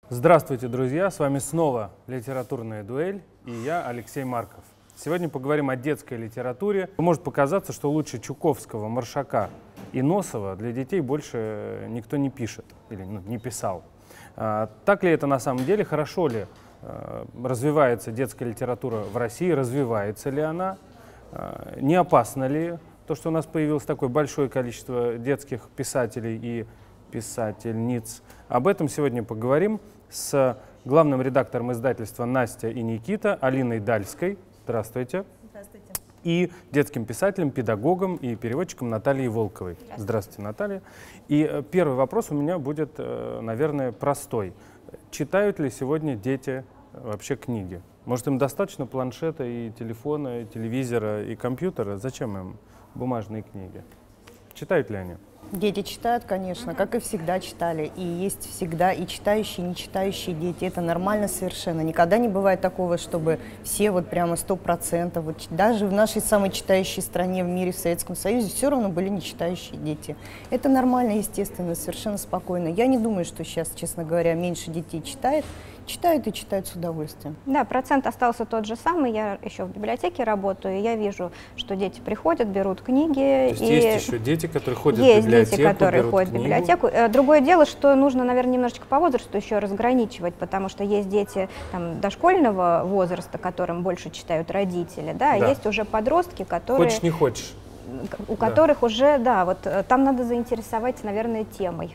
Здравствуйте, друзья! С вами снова «Литературная дуэль» и я, Алексей Марков. Сегодня поговорим о детской литературе. Может показаться, что лучше Чуковского, Маршака и Носова для детей больше никто не пишет или не писал. Так ли это на самом деле? Хорошо ли развивается детская литература в России? Развивается ли она? Не опасно ли то, что у нас появилось такое большое количество детских писателей и писательниц? Об этом сегодня поговорим с главным редактором издательства «Настя и Никита» Алиной Дальской. Здравствуйте. Здравствуйте. И детским писателем, педагогом и переводчиком Натальей Волковой. Здравствуйте, Наталья. И первый вопрос у меня будет, наверное, простой. Читают ли сегодня дети вообще книги? Может, им достаточно планшета и телефона, и телевизора, и компьютера? Зачем им бумажные книги? Читают ли они? Дети читают, конечно, как и всегда читали. И есть всегда и читающие, и не читающие дети. Это нормально совершенно. Никогда не бывает такого, чтобы все вот прямо 100%. Вот даже в нашей самой читающей стране в мире, в Советском Союзе, все равно были не читающие дети. Это нормально, естественно, совершенно спокойно. Я не думаю, что сейчас, честно говоря, меньше детей читает. Читают и читают с удовольствием. Да, процент остался тот же самый. Я еще в библиотеке работаю, и я вижу, что дети приходят, берут книги. То есть есть еще дети, которые ходят в библиотеку, Есть дети, которые ходят в библиотеку. Другое дело, что нужно, наверное, немножечко по возрасту еще разграничивать, потому что есть дети там, дошкольного возраста, которым больше читают родители, да, а есть уже подростки, которые… Хочешь, не хочешь. У которых уже, да, вот там надо заинтересовать, наверное, темой.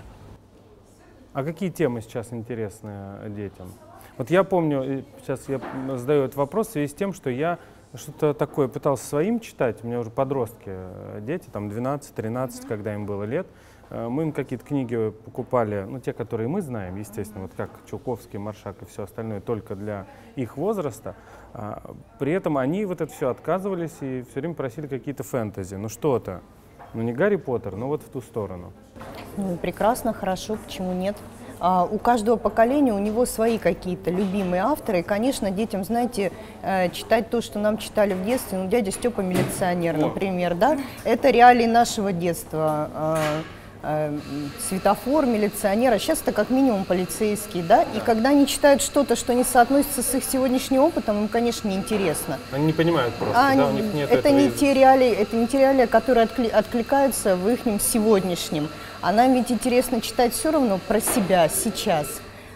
А какие темы сейчас интересны детям? Вот я помню, сейчас я задаю этот вопрос в связи с тем, что я что-то такое пытался своим читать. У меня уже подростки, дети, там 12-13, когда им было лет. Мы им какие-то книги покупали, ну, те, которые мы знаем, естественно, вот как Чуковский, Маршак и все остальное, только для их возраста. При этом они вот это все отказывались и все время просили какие-то фэнтези. Ну, что-то. Ну, не Гарри Поттер, но вот в ту сторону. Ну, прекрасно, хорошо, почему нет? У каждого поколения у него свои какие-то любимые авторы. И, конечно, детям, знаете, читать то, что нам читали в детстве, ну, дядя Степа милиционер, например, да, это реалии нашего детства. Светофор, милиционер, а сейчас это как минимум полицейский, да, и когда они читают что-то, что не соотносится с их сегодняшним опытом, им, конечно, неинтересно. Они не понимают просто, да, у них нет это не те реалии, которые откликаются в их сегодняшнем. А нам ведь интересно читать все равно про себя сейчас.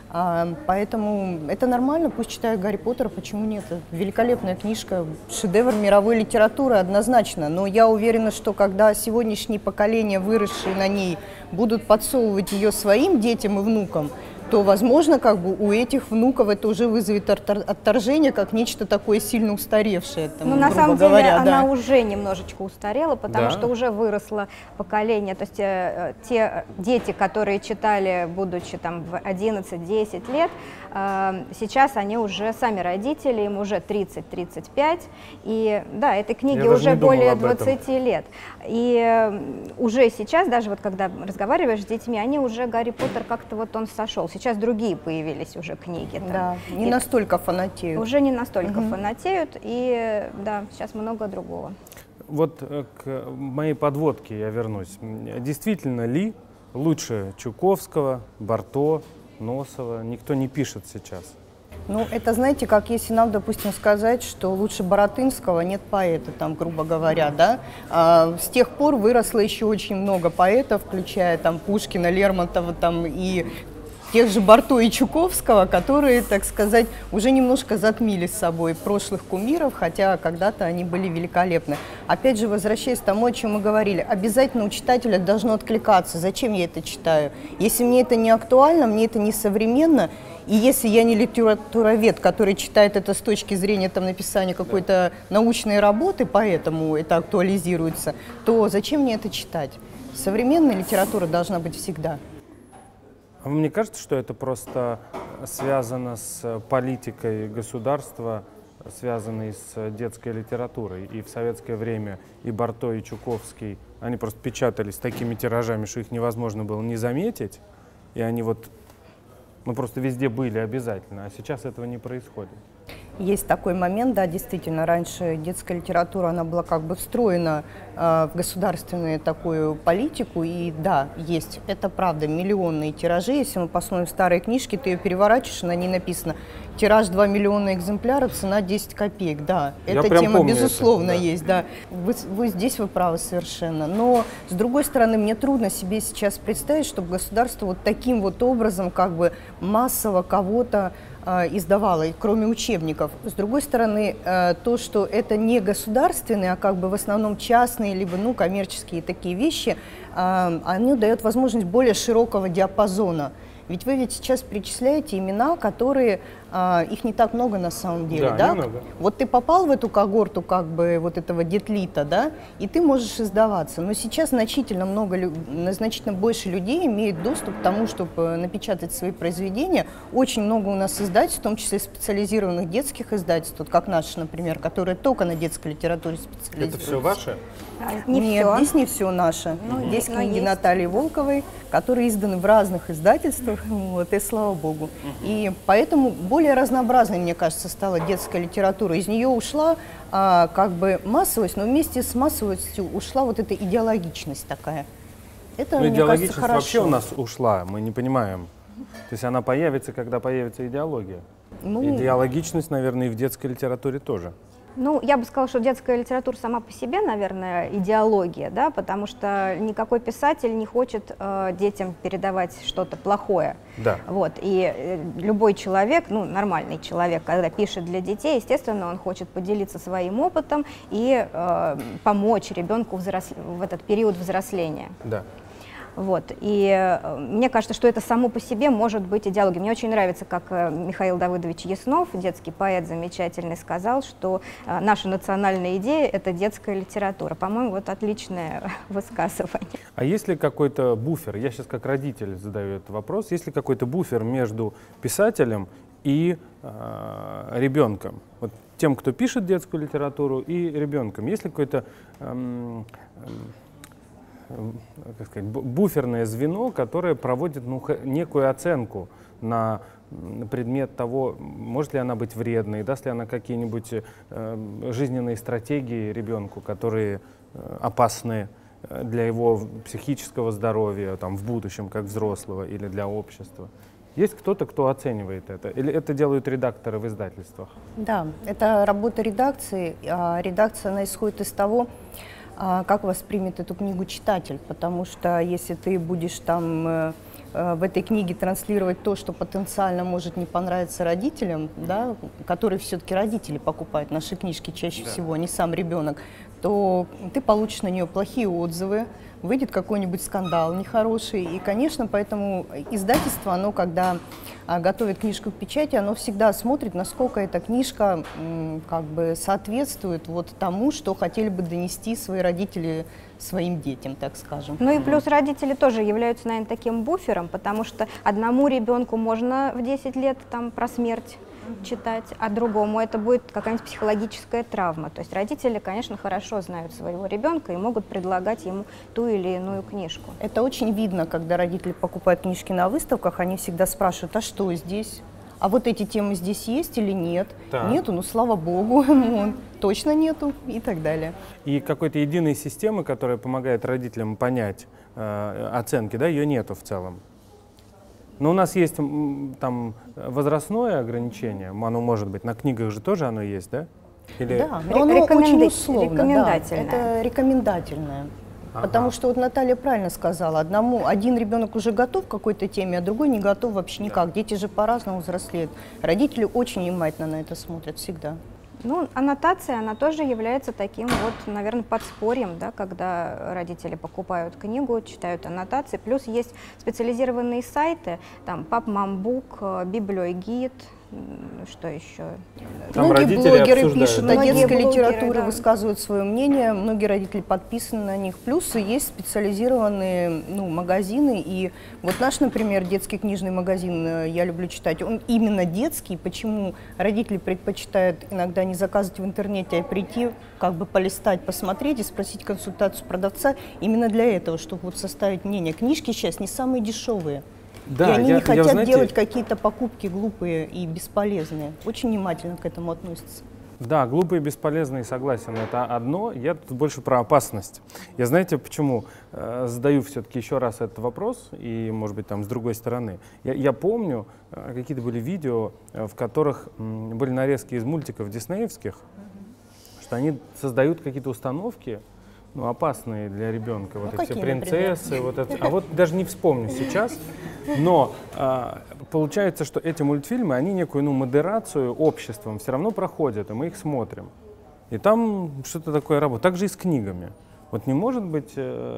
Поэтому это нормально, пусть читают Гарри Поттера, почему нет? Великолепная книжка, шедевр мировой литературы однозначно. Но я уверена, что когда сегодняшние поколения, выросшие на ней, будут подсовывать ее своим детям и внукам, то, возможно, как бы у этих внуков это уже вызовет отторжение, как нечто такое сильно устаревшее. Там, ну, на самом деле, говоря, она уже немножечко устарела, потому Да? что уже выросло поколение. То есть те дети, которые читали, будучи там в 11-10 лет, сейчас они уже сами родители, им уже 30-35. И да, этой книге уже более 20 лет. И уже сейчас, даже вот когда разговариваешь с детьми, они уже Гарри Поттер как-то вот он сошел. Сейчас другие появились уже книги. Там. Да, не настолько фанатеют. Уже не настолько фанатеют, и да, сейчас много другого. Вот к моей подводке я вернусь. Действительно ли лучше Чуковского, Барто, Носова никто не пишет сейчас? Ну, это, знаете, как если нам, допустим, сказать, что лучше Баратынского нет поэта, там, грубо говоря, да. С тех пор выросло еще очень много поэтов, включая там Пушкина, Лермонтова, там, и тех же Барто и Чуковского, которые, так сказать, уже немножко затмили с собой прошлых кумиров, хотя когда-то они были великолепны. Опять же, возвращаясь к тому, о чем мы говорили, обязательно у читателя должно откликаться, зачем я это читаю. Если мне это не актуально, мне это не современно, и если я не литературовед, который читает это с точки зрения там, написания какой-то научной работы, поэтому это актуализируется, то зачем мне это читать? Современная литература должна быть всегда. А мне кажется, что это просто связано с политикой государства, связанной с детской литературой. И в советское время и Барто, и Чуковский, они просто печатались такими тиражами, что их невозможно было не заметить. И они вот, ну, просто везде были обязательно, а сейчас этого не происходит. Есть такой момент, да, действительно, раньше детская литература, она была как бы встроена в государственную такую политику, и да, есть, это правда, миллионные тиражи. Если мы посмотрим старые книжки, ты ее переворачиваешь, на ней написано «Тираж 2 миллиона экземпляров, цена 10 копеек». Да, эта тема, безусловно, это, да. Есть, да. Вы здесь, вы правы совершенно. Но, с другой стороны, мне трудно себе сейчас представить, чтобы государство вот таким вот образом как бы массово кого-то издавала, кроме учебников. С другой стороны, то, что это не государственные, а как бы в основном частные, либо коммерческие такие вещи, они дают возможность более широкого диапазона. Ведь вы сейчас перечисляете имена, которые, их не так много на самом деле, да? Вот ты попал в эту когорту как бы вот этого детлита, да, и ты можешь издаваться. Но сейчас значительно больше людей имеют доступ к тому, чтобы напечатать свои произведения. Очень много у нас издательств, в том числе специализированных детских издательств, вот как наш, например, которые только на детской литературе специализируются. Это все ваше? Нет, здесь не все наше. Здесь книги Натальи Волковой, которые изданы в разных издательствах, вот, и слава богу. И поэтому более разнообразной, мне кажется, стала детская литература. Из нее ушла как бы массовость, но вместе с массовостью ушла вот эта идеологичность такая. Это, мне идеологичность кажется, хорошо. вообще у нас ушла, мы не понимаем. То есть она появится, когда появится идеология. Идеологичность, наверное, и в детской литературе тоже. Ну, я бы сказала, что детская литература сама по себе, наверное, идеология, да, потому что никакой писатель не хочет детям передавать что-то плохое. Да. Вот, и любой человек, нормальный человек, когда пишет для детей, естественно, он хочет поделиться своим опытом и помочь ребенку в этот период взросления. Да. Вот. И мне кажется, что это само по себе может быть идеологией. Мне очень нравится, как Михаил Давыдович Яснов, детский поэт замечательный, сказал, что наша национальная идея – это детская литература. По-моему, вот отличное высказывание. А есть ли какой-то буфер, я сейчас как родитель задаю этот вопрос, есть ли какой-то буфер между писателем и ребенком? Вот тем, кто пишет детскую литературу, и ребенком. Есть ли какой-то как сказать, буферное звено, которое проводит некую оценку на предмет того, может ли она быть вредной, даст ли она какие-нибудь жизненные стратегии ребенку, которые опасны для его психического здоровья там, в будущем, как взрослого, или для общества. Есть кто-то, кто оценивает это? Или это делают редакторы в издательствах? Да, это работа редакции. Редакция, она исходит из того, как воспримет эту книгу читатель, потому что если ты будешь там в этой книге транслировать то, что потенциально может не понравиться родителям, да, которые все-таки родители покупают наши книжки чаще всего, а не сам ребенок, то ты получишь на нее плохие отзывы, выйдет какой-нибудь скандал нехороший. И, конечно, поэтому издательство, оно, когда готовит книжку к печати, оно всегда смотрит, насколько эта книжка как бы соответствует вот тому, что хотели бы донести свои родители своим детям, так скажем. Ну и плюс родители тоже являются, наверное, таким буфером, потому что одному ребенку можно в 10 лет там про смерть читать, а другому это будет какая-нибудь психологическая травма. То есть родители, конечно, хорошо знают своего ребенка и могут предлагать ему ту или иную книжку. Это очень видно, когда родители покупают книжки на выставках, они всегда спрашивают, а что здесь? А вот эти темы здесь есть или нет? Да. Нету, ну слава богу, точно нету и так далее. И какой-то единой системы, которая помогает родителям понять оценки, да, ее нету в целом. Но у нас есть там возрастное ограничение, оно может быть, на книгах же тоже оно есть, да? Или... Да, но оно очень условно, да, это рекомендательное. Потому что вот Наталья правильно сказала, один ребенок уже готов к какой-то теме, а другой не готов вообще никак. Дети же по-разному взрослеют. Родители очень внимательно на это смотрят всегда. Ну, аннотация, она тоже является таким вот, наверное, подспорьем, да, когда родители покупают книгу, читают аннотации. Плюс есть специализированные сайты, там PubMamBook, Библиогид, что еще? Там многие блогеры обсуждают. Пишут о детской литературе, да, высказывают свое мнение, многие родители подписаны на них. Плюс есть специализированные магазины, и вот наш, например, детский книжный магазин «Я люблю читать», он именно детский. Почему родители предпочитают иногда не заказывать в интернете, а прийти, как бы полистать, посмотреть и спросить консультацию продавца именно для этого, чтобы вот составить мнение. Книжки сейчас не самые дешевые. Да, и они не хотят знаете, делать какие-то покупки глупые и бесполезные. Очень внимательно к этому относятся. Да, глупые и бесполезные, согласен, это одно. Я тут больше про опасность. Я знаете, почему задаю все-таки еще раз этот вопрос, и, может быть, там с другой стороны. Я помню, какие-то были видео, в которых были нарезки из мультиков диснеевских, что они создают какие-то установки, ну, опасные для ребенка. Вот эти все принцессы, вот это, а вот даже не вспомню сейчас. Но получается, что эти мультфильмы, они некую модерацию обществом все равно проходят, и мы их смотрим. И там что-то такое работает. Так же и с книгами. Вот не может быть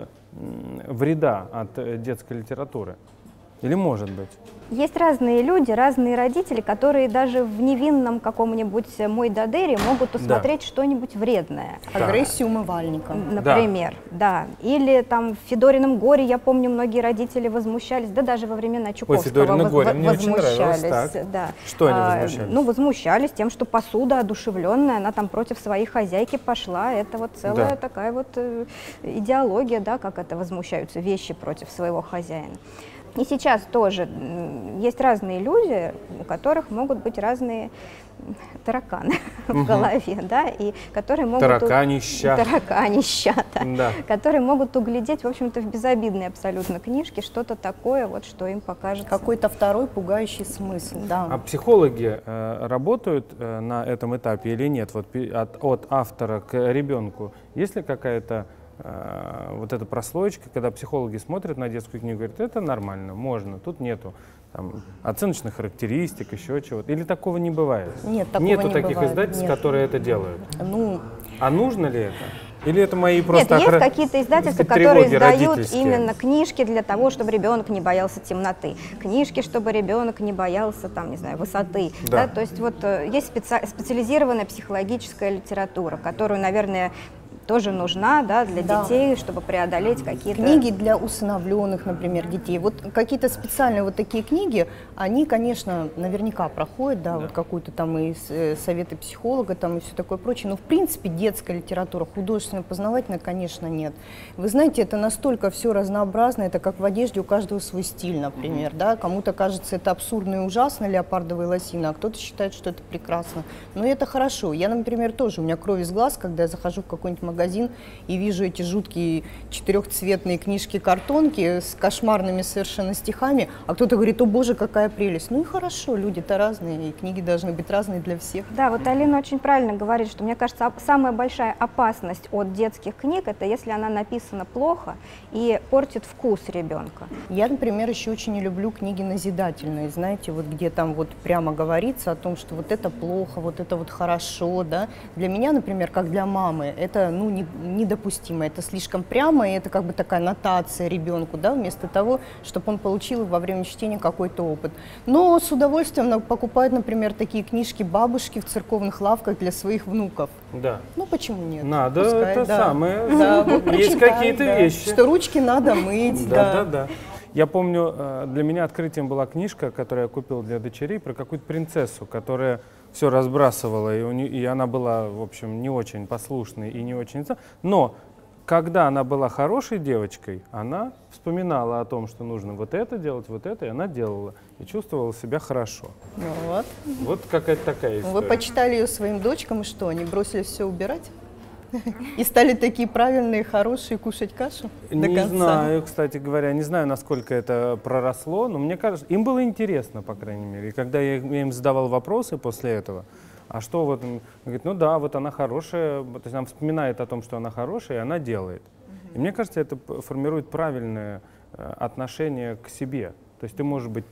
вреда от детской литературы? Или может быть? Есть разные люди, разные родители, которые даже в невинном каком-нибудь Мойдодере могут усмотреть что-нибудь вредное. Агрессию умывальника. Например, да. Или там в Федорином горе, я помню, многие родители возмущались, да даже во времена Чуковского возмущались. Да. Что они возмущались? Ну, возмущались тем, что посуда одушевленная, она там против своей хозяйки пошла. Это вот целая такая вот идеология, да, как это возмущаются вещи против своего хозяина. И сейчас тоже есть разные люди, у которых могут быть разные тараканы в голове, да, и которые могут... Тараканища, да. Которые могут углядеть, в общем-то, в безобидной абсолютно книжке что-то такое, вот, что им покажется. Какой-то второй пугающий смысл, да. А психологи работают на этом этапе или нет? Вот от автора к ребенку есть ли какая-то вот эта прослоечка, когда психологи смотрят на детскую книгу и говорят, это нормально, можно, тут нету там оценочных характеристик, еще чего-то. Или такого не бывает? Нет, такого нету не таких бывает. издательств, Нет. которые это делают? Ну, а нужно ли это? Или это мои просто... Нет, есть какие-то издательства, которые издают именно книжки для того, чтобы ребенок не боялся темноты, книжки, чтобы ребенок не боялся, там, не знаю, высоты. Да. Да? То есть вот есть специализированная психологическая литература, которую, наверное, тоже нужна, да, для детей, чтобы преодолеть какие-то... Книги для усыновленных, например, детей. Вот какие-то специальные вот такие книги, они, конечно, наверняка проходят, да, вот какую-то там и советы психолога, там и все такое прочее. Но, в принципе, детская литература, художественная, познавательная, конечно, нет. Вы знаете, это настолько все разнообразно, это как в одежде, у каждого свой стиль, например, да. Кому-то кажется это абсурдно и ужасно, леопардовые лосины, а кто-то считает, что это прекрасно. Но это хорошо. Я, например, тоже, у меня кровь из глаз, когда я захожу в какой-нибудь магазин и вижу эти жуткие четырехцветные книжки-картонки с кошмарными совершенно стихами, а кто-то говорит, о боже, какая прелесть. Ну и хорошо, люди-то разные, и книги должны быть разные для всех. Да, вот Алина очень правильно говорит, что, мне кажется, самая большая опасность от детских книг, это если она написана плохо и портит вкус ребенка. Я, например, еще очень не люблю книги назидательные, знаете, вот где там вот прямо говорится о том, что вот это плохо, вот это вот хорошо, да. Для меня, например, как для мамы, это, ну, недопустимо, это слишком прямо, и это как бы такая нотация ребенку, да, вместо того, чтобы он получил во время чтения какой-то опыт. Но с удовольствием покупают, например, такие книжки бабушки в церковных лавках для своих внуков. Да. Ну, почему нет? Надо, пускай, это да. самое, да, вот есть какие-то вещи. Что ручки надо мыть, да. Я помню, для меня открытием была книжка, которую я купил для дочерей, про какую-то принцессу, которая все разбрасывала, и она была, в общем, не очень послушной и не очень... Но когда она была хорошей девочкой, она вспоминала о том, что нужно вот это делать, вот это, и она делала, и чувствовала себя хорошо. Ну, вот. Вот какая-то такая история. Вы почитали ее своим дочкам, и что, они бросили все убирать? И стали такие правильные, хорошие, кушать кашу до конца? Не знаю, кстати говоря, не знаю, насколько это проросло, но мне кажется, им было интересно, по крайней мере. И когда я им задавал вопросы после этого, а что вот, он говорит, ну да, вот она хорошая, то есть она вспоминает о том, что она хорошая, и она делает. И мне кажется, это формирует правильное отношение к себе. То есть ты можешь быть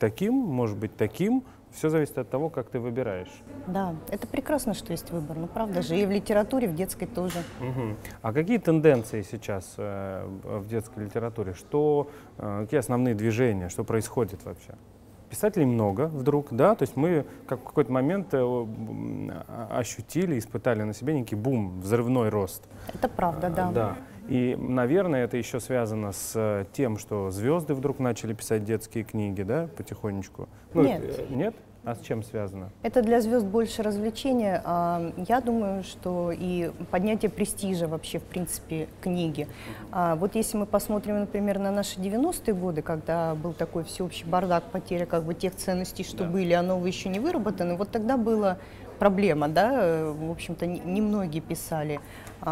таким, все зависит от того, как ты выбираешь. Да, это прекрасно, что есть выбор, ну правда же, и в литературе, в детской тоже. А какие тенденции сейчас в детской литературе? Какие основные движения, что происходит вообще? Писателей много вдруг, да, то есть мы как в какой-то момент ощутили, испытали на себе некий бум, взрывной рост. Это правда, да. Да. И, наверное, это еще связано с тем, что звезды вдруг начали писать детские книги, да, потихонечку? Ну, Нет. Нет? А с чем связано? Это для звезд больше развлечения, а я думаю, что и поднятие престижа вообще, в принципе, книги. Вот если мы посмотрим, например, на наши 90-е годы, когда был такой всеобщий бардак, потеря как бы тех ценностей, что были, а новые еще не выработаны, вот тогда была проблема, да, в общем-то, немногие писали.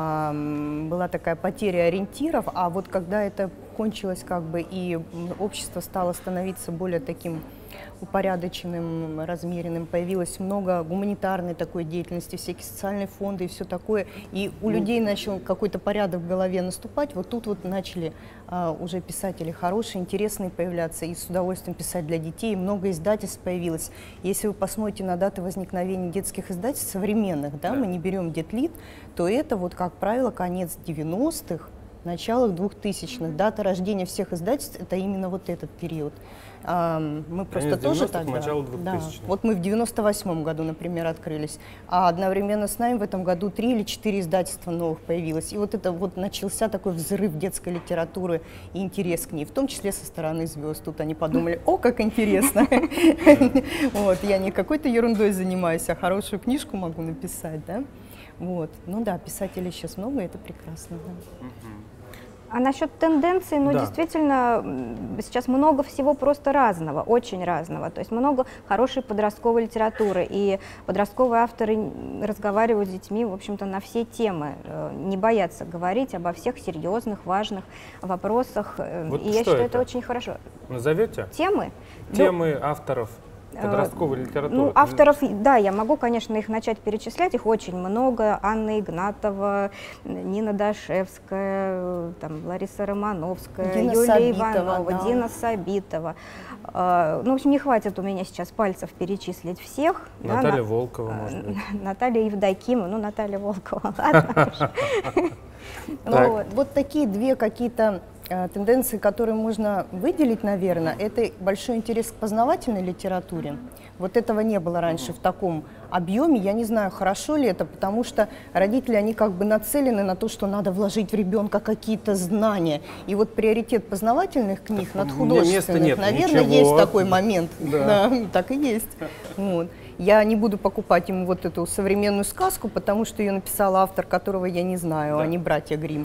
Была такая потеря ориентиров, а вот когда это кончилось как бы и общество стало становиться более таким упорядоченным, размеренным, появилось много гуманитарной такой деятельности, всякие социальные фонды и все такое, и у людей начал какой-то порядок в голове наступать, вот тут вот начали уже писатели хорошие, интересные появляться, и с удовольствием писать для детей, много издательств появилось. Если вы посмотрите на даты возникновения детских издательств современных, да, мы не берем Детлит, то это вот, как правило, конец 90-х, начало 2000-х. Дата рождения всех издательств — это именно вот этот период. Мы просто тоже тогда... начало 2000-х. Да. Вот мы в 98-м году, например, открылись, а одновременно с нами в этом году 3 или 4 издательства новых появилось. И вот это вот начался такой взрыв детской литературы и интерес к ней, в том числе со стороны звезд. Тут они подумали: о, как интересно! Вот, я не какой-то ерундой занимаюсь, а хорошую книжку могу написать, да? Вот. Ну да, писателей сейчас много, и это прекрасно. Да. А насчет тенденций, ну, Да. действительно, сейчас много всего просто разного, очень разного. То есть много хорошей подростковой литературы, и подростковые авторы разговаривают с детьми, в общем-то, на все темы, не боятся говорить обо всех серьезных, важных вопросах, Вот и я что считаю, это? это очень хорошо. Назовете? Темы? Темы авторов подростковой литературы. Ну, авторов, да, я могу, конечно, их начать перечислять, их очень много. Анна Игнатова, Нина Дашевская, там, Лариса Романовская, Дина Юлия Сабитова, Иванова, да. Дина Сабитова. Ну, в общем, не хватит у меня сейчас пальцев перечислить всех. Да, Наталья Волкова, может быть. Наталья Евдокимова, ну, Наталья Волкова, ладно уж. Так. Вот. Вот такие две какие-то тенденции, которые можно выделить, наверное, это большой интерес к познавательной литературе. Вот этого не было раньше в таком объеме. Я не знаю, хорошо ли это, потому что родители, они как бы нацелены на то, что надо вложить в ребенка какие-то знания. И вот приоритет познавательных книг над у меня места художественных, нет, наверное, ничего. есть такой момент. Да. Да, так и есть. Вот. Я не буду покупать ему вот эту современную сказку, потому что ее написал автор, которого я не знаю, Да. а не братья Гримм.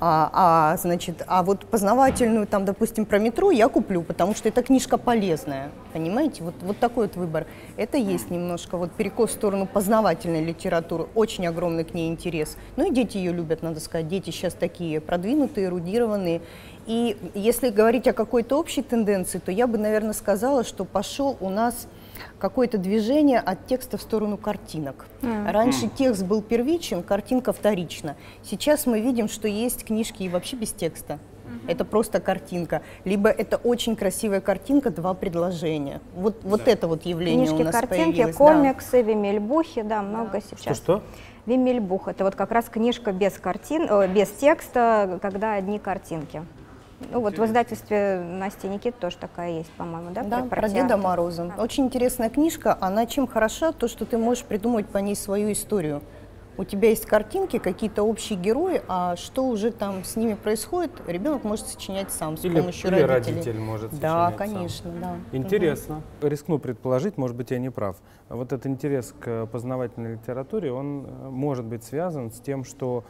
Значит, вот познавательную, там, допустим, про метро я куплю, потому что эта книжка полезная. Понимаете? Вот такой вот выбор. Это есть немножко вот перекос в сторону познавательной литературы. Очень огромный к ней интерес. Ну и дети ее любят, надо сказать. Дети сейчас такие продвинутые, эрудированные. И если говорить о какой-то общей тенденции, то я бы, наверное, сказала, что пошел у нас какое-то движение от текста в сторону картинок. Раньше текст был первичен, картинка вторична. Сейчас мы видим, что есть книжки и вообще без текста. Это просто картинка. Либо это очень красивая картинка, два предложения. Вот это вот явление у Книжки, нас картинки, появилось. комиксы, вимельбухи, да, много сейчас. Что? Вимельбух — это вот как раз книжка без без текста, когда одни картинки. Ну вот в издательстве Насти Никит тоже такая есть, по-моему, да? Да, про Деда театр. Мороза. Очень интересная книжка. Она чем хороша? То, что ты можешь придумать по ней свою историю. У тебя есть картинки, какие-то общие герои, а что уже там с ними происходит, ребенок может сочинять сам с помощью или родителей. родитель может сочинять Да, сам. конечно, да. Интересно. Рискну предположить, может быть, я не прав. Вот этот интерес к познавательной литературе, он может быть связан с тем, что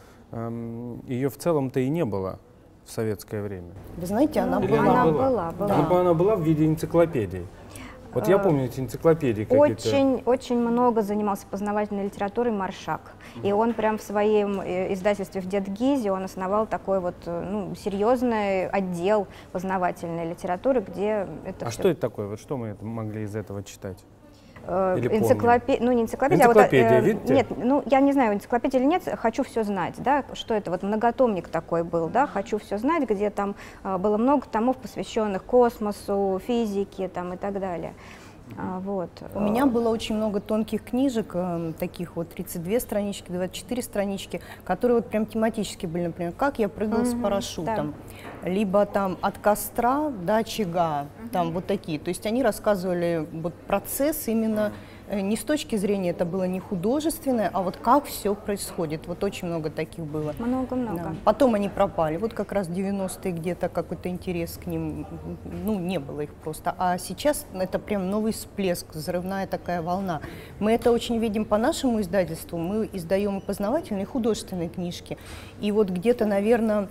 ее в целом-то и не было в советское время. Вы знаете, она Или была. Была. Она была в виде энциклопедий. Вот я помню эти энциклопедии какие-то. Очень много занимался познавательной литературой Маршак. И он прям в своем издательстве в Дедгизе он основал такой вот серьезный отдел познавательной литературы, где это А всё- что это такое? Вот что мы могли из этого читать? Или Ну, не энциклопедия, Энциклопедия, видите? нет, ну, я не знаю, энциклопедия или нет, «Хочу все знать», да, что это, вот многотомник такой был, да, «Хочу все знать», где там было много томов, посвященных космосу, физике, там, и так далее. Вот. У меня было очень много тонких книжек, таких вот 32 странички, 24 странички, которые вот прям тематически были, например, «Как я прыгал с парашютом», либо там «От костра до очага», там вот такие. То есть они рассказывали вот процесс именно не с точки зрения это было не художественное, а вот как все происходит. Вот очень много таких было. Много-много. Да. Потом они пропали. Вот как раз 90-е где-то какой-то интерес к ним, ну, не было их просто. А сейчас это прям новый всплеск, взрывная такая волна. Мы это очень видим по нашему издательству. Мы издаем и познавательные, и художественные книжки. И вот где-то, наверное,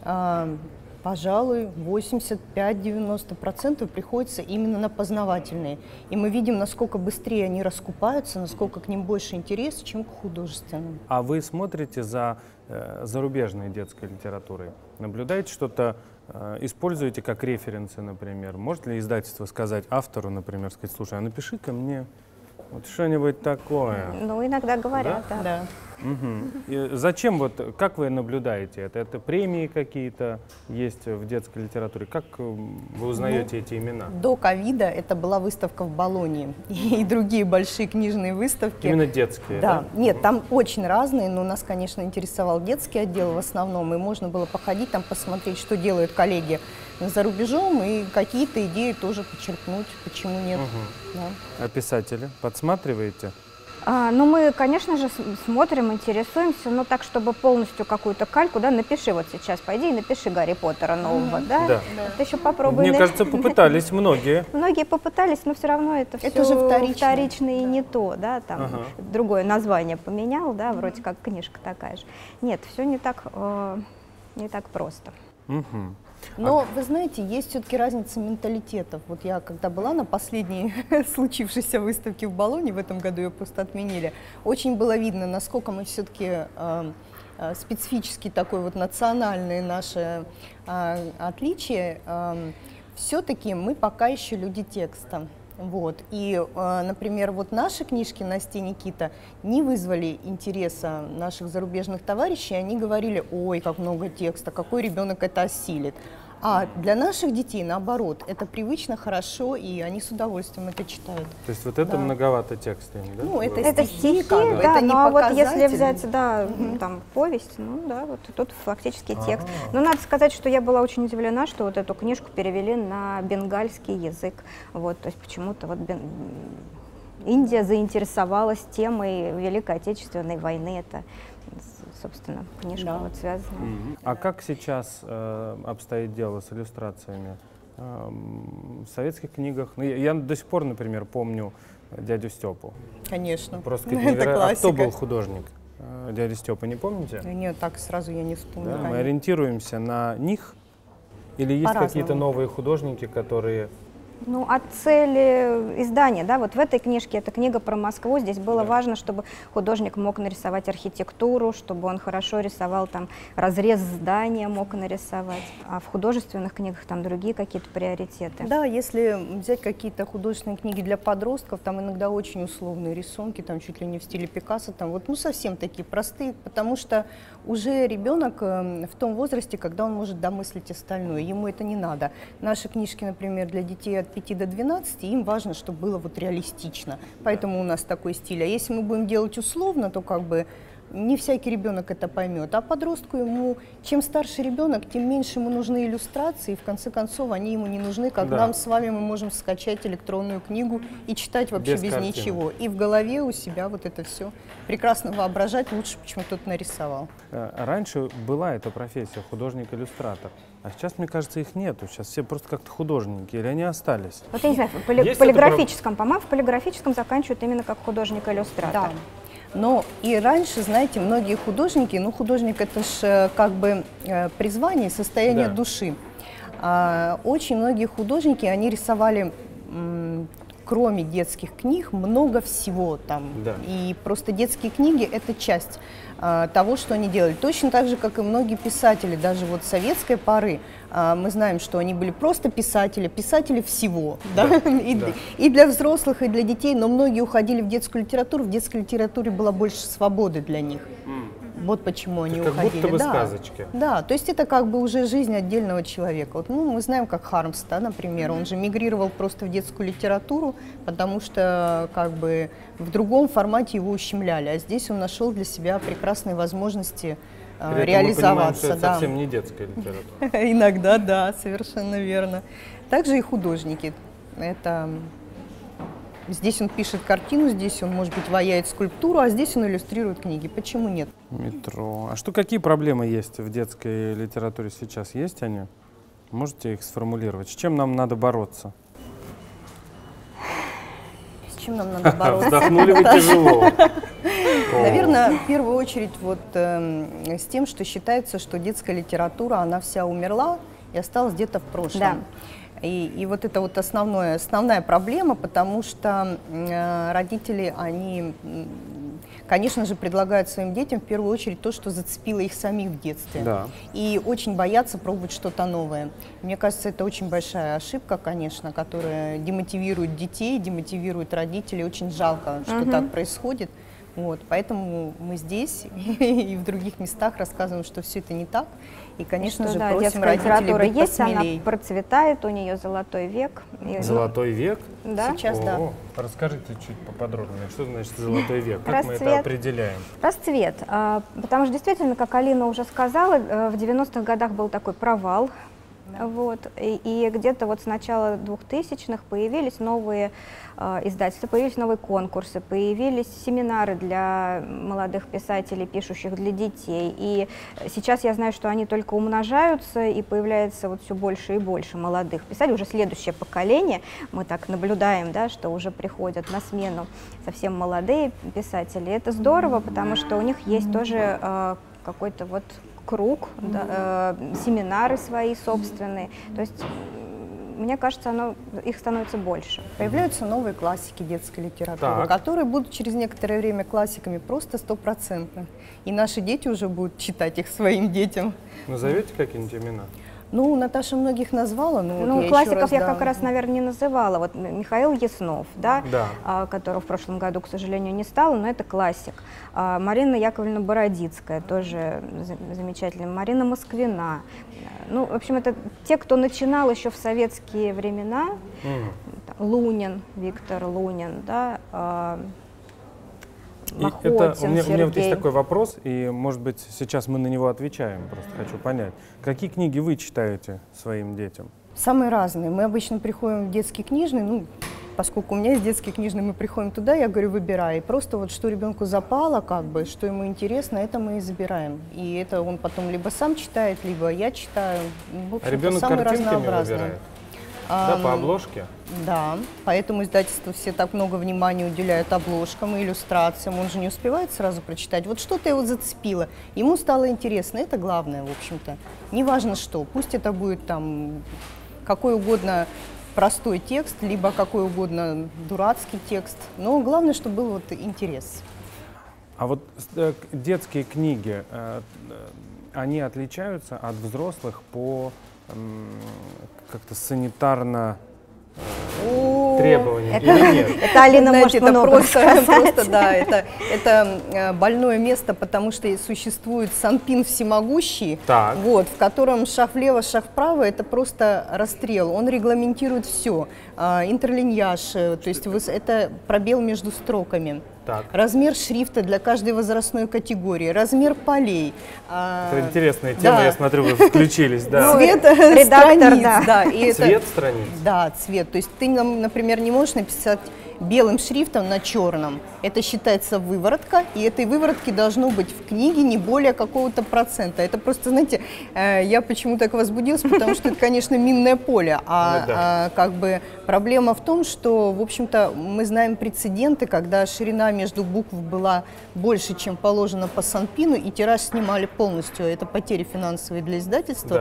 пожалуй, 85-90% приходится именно на познавательные. И мы видим, насколько быстрее они раскупаются, насколько к ним больше интерес, чем к художественным. А вы смотрите за зарубежной детской литературой? Наблюдаете что-то, используете как референсы, например? Может ли издательство сказать автору, например, сказать: слушай, а напиши-ка мне вот что-нибудь такое? Ну, иногда говорят, да. Да. Угу. И зачем, вот, как вы наблюдаете это? Это премии какие-то есть в детской литературе? Как вы узнаете эти имена? До ковида это была выставка в Болонии и другие большие книжные выставки. Именно детские, Да. да? Нет, там очень разные, но нас, конечно, интересовал детский отдел в основном, и можно было походить там, посмотреть, что делают коллеги за рубежом, и какие-то идеи тоже почерпнуть, почему нет. Да. А писатели подсматриваете? Ну, мы, конечно же, смотрим, интересуемся, но так, чтобы полностью какую-то кальку, да, напиши вот сейчас, пойди и напиши Гарри Поттера нового, да? Да. Это еще попробуй. Мне кажется, попытались многие. Многие попытались, но все равно это Это все же вторично. вторично и не то, да, там Ага. другое название поменял, да, вроде как книжка такая же. Нет, все не так просто. Мгм. Но, вы знаете, есть все-таки разница менталитетов. Вот я, когда была на последней случившейся выставке в Болоне, в этом году ее просто отменили, очень было видно, насколько мы все-таки специфически такой вот национальные наши отличия, все-таки мы пока еще люди текста. Вот. И, например, вот наши книжки Насти и Никита не вызвали интереса наших зарубежных товарищей. Они говорили: ой, как много текста, какой ребенок это осилит. А для наших детей, наоборот, это привычно, хорошо, и они с удовольствием это читают. То есть вот это Да. многовато текста им, да? Ну, это Это стихи, стихи, как бы, да, это не ну а вот если показатель. взять, да, там, повесть, ну да, вот тут фактически текст. Но надо сказать, что я была очень удивлена, что вот эту книжку перевели на бенгальский язык. Вот, то есть почему-то вот Индия заинтересовалась темой Великой Отечественной войны. Это, собственно, книжка Да. вот связана. А как сейчас обстоит дело с иллюстрациями? В советских книгах, ну, я до сих пор, например, помню дядю Степу. Конечно. Просто Это невероятно. А кто классика. был художник? Дядя Степа, не помните? Нет, так сразу я не вспомню. Да, мы конечно. ориентируемся на них? Или есть По-разному. какие-то новые художники, которые... Ну, от цели издания, да, вот в этой книжке, это книга про Москву, здесь было важно, чтобы художник мог нарисовать архитектуру, чтобы он хорошо рисовал там разрез здания, мог нарисовать, а в художественных книгах там другие какие-то приоритеты. Да, если взять какие-то художественные книги для подростков, там иногда очень условные рисунки, там чуть ли не в стиле Пикассо, там вот, ну, совсем такие простые, потому что уже ребенок в том возрасте, когда он может домыслить остальное, ему это не надо. Наши книжки, например, для детей от 5 до 12, им важно, чтобы было вот реалистично, поэтому у нас такой стиль. А если мы будем делать условно, то как бы не всякий ребенок это поймет, а подростку ему, чем старше ребенок, тем меньше ему нужны иллюстрации, и в конце концов они ему не нужны, как Да. нам с вами мы можем скачать электронную книгу и читать вообще Без без картинок. ничего. И в голове у себя вот это все прекрасно воображать, лучше почему кто-то нарисовал. Раньше была эта профессия, художник-иллюстратор, а сейчас, мне кажется, их нету. Сейчас все просто как-то художники, или они остались? Вот я не знаю, в Есть полиграфическом, по-моему, в полиграфическом заканчивают именно как художник-иллюстратор. Да. Но и раньше, знаете, многие художники, ну, художник это ж как бы призвание, состояние Да. души. Очень многие художники, они рисовали, кроме детских книг, много всего там. Да. И просто детские книги – это часть того, что они делали. Точно так же, как и многие писатели, даже вот советской поры. Мы знаем, что они были просто писатели, писатели всего, да? И для взрослых, и для детей, но многие уходили в детскую литературу, в детской литературе было больше свободы для них. Вот почему они Как уходили. будто бы Да. сказочки. Да, то есть это как бы уже жизнь отдельного человека. Вот, ну, мы знаем, как Хармс, да, например, он же мигрировал просто в детскую литературу, потому что как бы в другом формате его ущемляли, а здесь он нашел для себя прекрасные возможности При этом мы понимаем, реализоваться. что это Да. совсем не детская литература. Иногда, да, совершенно верно. Также и художники. Это здесь он пишет картину, здесь он, может быть, ваяет скульптуру, а здесь он иллюстрирует книги. Почему нет? Метро. А какие проблемы есть в детской литературе сейчас? Есть они? Можете их сформулировать? С чем нам надо бороться? С чем нам надо бороться? Вздохнули вы тяжело. Наверное, в первую очередь вот с тем, что считается, что детская литература, она вся умерла и осталась где-то в прошлом. Да. И вот это вот основная проблема, потому что родители, они, конечно же, предлагают своим детям в первую очередь то, что зацепило их самих в детстве. Да. И очень боятся пробовать что-то новое. Мне кажется, это очень большая ошибка, конечно, которая демотивирует детей, демотивирует родителей. Очень жалко, что так происходит. Вот, поэтому мы здесь и в других местах рассказываем, что все это не так. И, конечно же, да, просим детская родителей литература быть есть, посмелее. она процветает, у нее золотой век. И, Золотой век? да. Сейчас, да. Расскажите чуть поподробнее, что значит золотой век? Как мы это Расцвет. определяем? Расцвет. Потому что действительно, как Алина уже сказала, в 90-х годах был такой провал. Вот, и где-то вот с начала 2000-х появились новые издательства, появились новые конкурсы, появились семинары для молодых писателей, пишущих для детей. И сейчас я знаю, что они только умножаются, и появляется вот все больше и больше молодых писателей. Уже следующее поколение, мы так наблюдаем, да, что уже приходят на смену совсем молодые писатели. Это здорово, потому что у них есть тоже какой-то вот круг, да, семинары свои собственные. То есть, мне кажется, их становится больше. Появляются новые классики детской литературы, Так. которые будут через некоторое время классиками просто стопроцентно. И наши дети уже будут читать их своим детям. Назовете какие-нибудь имена? Ну, Наташа многих назвала, но вот я классиков еще раз, я да. как раз, наверное, не называла. Вот Михаил Яснов, да, Да. которого в прошлом году, к сожалению, не стало, но это классик. Марина Яковлевна Бородицкая, тоже замечательная. Марина Москвина. Ну, в общем, это те, кто начинал еще в советские времена. Лунин, Виктор Лунин, да, Махотин, у меня вот есть Сергей. такой вопрос, и, может быть, сейчас мы на него отвечаем, просто хочу понять. Какие книги вы читаете своим детям? Самые разные. Мы обычно приходим в детский книжный, ну, поскольку у меня есть детский книжный, мы приходим туда, я говорю, выбирай. И просто вот что ребенку запало, как бы, что ему интересно, это мы и забираем. И это он потом либо сам читает, либо я читаю. В общем-то, А ребенок самые картинками разнообразные. выбирает? Да, по обложке? Да, поэтому издательство все так много внимания уделяют обложкам и иллюстрациям. Он же не успевает сразу прочитать. Вот что-то его зацепило, ему стало интересно. Это главное, в общем-то. Неважно что, пусть это будет там какой угодно простой текст, либо какой угодно дурацкий текст. Но главное, чтобы был вот интерес. А вот детские книги, они отличаются от взрослых по как-то санитарно требованиям или нет? Это Алина может Знаете, это много просто, да, это больное место, потому что существует Санпин всемогущий, Так. вот, в котором шаг влево, шаг вправо, это просто расстрел. Он регламентирует все. Интерлиньяж, то есть это пробел между строками. Так. Размер шрифта для каждой возрастной категории, размер полей. Это интересная тема, да. я смотрю, вы включились, да. Цвет редактор, страниц, да. да. И это- Цвет страниц? Да, цвет. То есть ты, например, не можешь написать белым шрифтом на черном. Это считается выворотка, и этой выворотки должно быть в книге не более какого-то процента. Это просто, знаете, я почему так возбудилась, потому что это, конечно, минное поле. Как бы проблема в том, что, в общем-то, мы знаем прецеденты, когда ширина между букв была больше, чем положено по Санпину, и тираж снимали полностью. Это потери финансовые для издательства.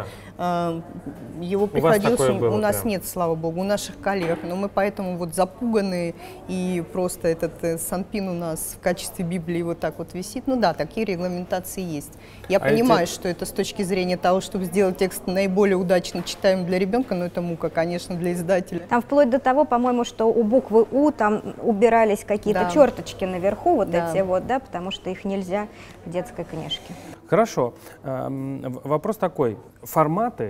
Его приходилось, такое было у нас прям? нет, слава богу, у наших коллег, но мы поэтому вот запуганы, и просто этот Санпин у нас в качестве Библии вот так вот висит. Ну да, такие регламентации есть. Я понимаю, что это с точки зрения того, чтобы сделать текст наиболее удачно читаемым для ребенка, но это мука, конечно, для издателя. Там вплоть до того, по-моему, что у буквы У там убирались какие-то Да. черточки наверху, вот Да. эти вот, да, потому что их нельзя в детской книжке. Хорошо. Вопрос такой. Форматы,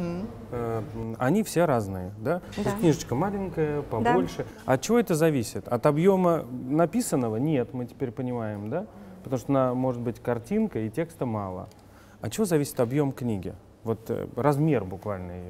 они все разные, да? То есть книжечка маленькая, побольше. От чего это зависит? От объема написанного? Нет, мы теперь понимаем, да? Потому что может быть картинка и текста мало. От чего зависит объем книги? Вот размер буквально ее.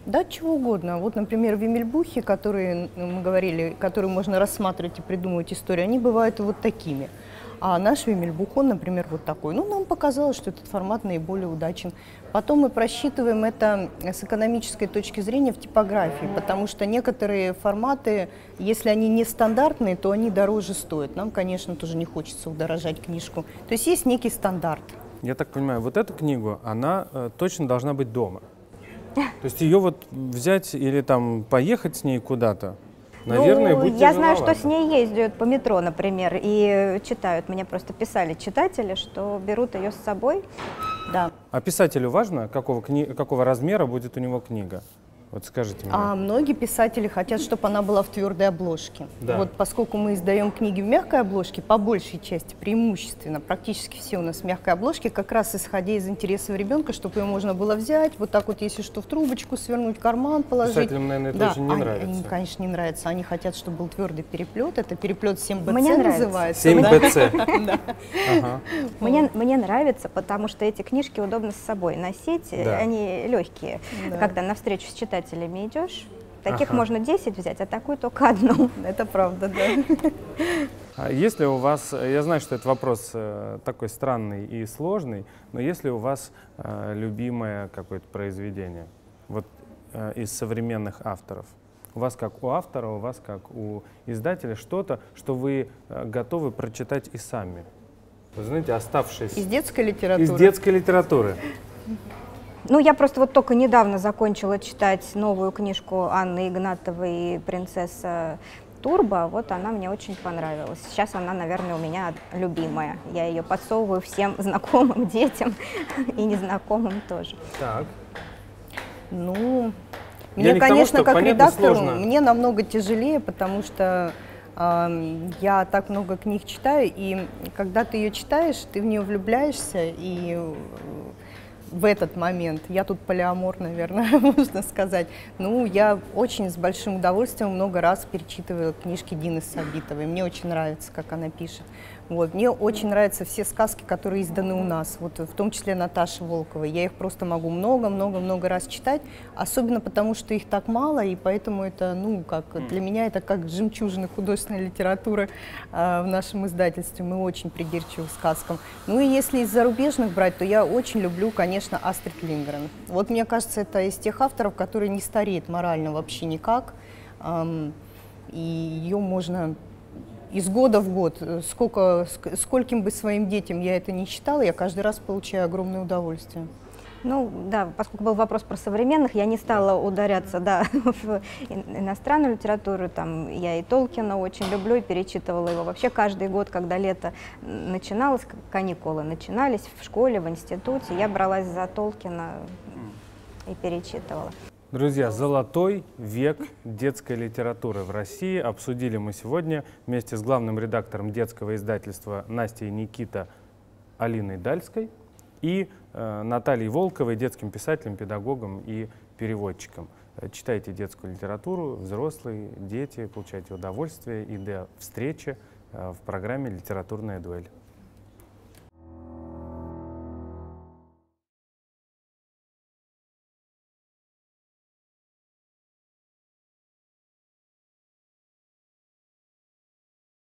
Да, чего угодно. Вот, например, вимельбухи, которые, мы говорили, которые можно рассматривать и придумывать историю, они бывают вот такими. А наш вимельбух, он, например, вот такой. Ну, нам показалось, что этот формат наиболее удачен. Потом мы просчитываем это с экономической точки зрения в типографии, потому что некоторые форматы, если они не стандартные, то они дороже стоят. Нам, конечно, тоже не хочется удорожать книжку. То есть есть некий стандарт. Я так понимаю, вот эту книгу, она точно должна быть дома. То есть ее вот взять или там поехать с ней куда-то, наверное, будет я знаю, тяжеловато. что с ней ездят по метро, например, и читают. Мне просто писали читатели, что берут ее с собой. Да. А писателю важно, какого размера будет у него книга? Вот скажите мне. А многие писатели хотят, чтобы она была в твердой обложке. Да. Вот поскольку мы издаем книги в мягкой обложке, по большей части, преимущественно, практически все у нас в мягкой обложке, как раз исходя из интересов ребенка, чтобы ее можно было взять, вот так вот, если что, в трубочку свернуть, в карман положить. Писателям, наверное, это да, очень не нравится. Они, конечно, не нравится. Они хотят, чтобы был твердый переплет. Это переплет 7БЦ Мне нравится. называется. 7БЦ. Ага. Мне нравится, потому что эти книжки удобно с собой носить, Да. они легкие. Да. Когда на встречу с читателями идешь, таких Ага. можно 10 взять, а такую только одну. Это правда, да. А если у вас, я знаю, что этот вопрос такой странный и сложный, но если у вас любимое какое-то произведение, вот из современных авторов, у вас как у автора, у вас как у издателя что-то, что вы готовы прочитать и сами? Вы знаете, оставшись Из детской литературы. из детской литературы. Ну, я просто вот только недавно закончила читать новую книжку Анны Игнатовой «Принцесса Турбо». Вот она мне очень понравилась. Сейчас она, наверное, у меня любимая. Я ее подсовываю всем знакомым детям и незнакомым тоже. Так. Ну, Я мне, не к тому, конечно, что, как понятно, редактору, сложно. мне намного тяжелее, потому что я так много книг читаю, и когда ты ее читаешь, ты в нее влюбляешься, и в этот момент, я тут полиамор, наверное, можно сказать, ну, я очень с большим удовольствием много раз перечитывала книжки Дины Сабитовой, мне очень нравится, как она пишет. Вот. Мне очень нравятся все сказки, которые изданы у нас, вот, в том числе Наташи Волковой. Я их просто могу много-много-много раз читать, особенно потому, что их так мало, и поэтому это, ну, как, для меня это как жемчужина художественной литературы в нашем издательстве. Мы очень придирчивы к сказкам. Ну и если из зарубежных брать, то я очень люблю, конечно, Астрид Линдгрен. Вот мне кажется, это из тех авторов, которые не стареют морально вообще никак, и ее можно из года в год, скольким бы своим детям я это не читала, я каждый раз получаю огромное удовольствие. Ну, да, поскольку был вопрос про современных, я не стала ударяться, да, в иностранную литературу. Там, я и Толкина очень люблю, и перечитывала его вообще каждый год, когда лето начиналось, каникулы начинались в школе, в институте. Я бралась за Толкина и перечитывала. Друзья, золотой век детской литературы в России обсудили мы сегодня вместе с главным редактором детского издательства Настей Никита Алиной Дальской и Натальей Волковой, детским писателем, педагогом и переводчиком. Читайте детскую литературу, взрослые, дети, получайте удовольствие, и до встречи в программе «Литературная дуэль».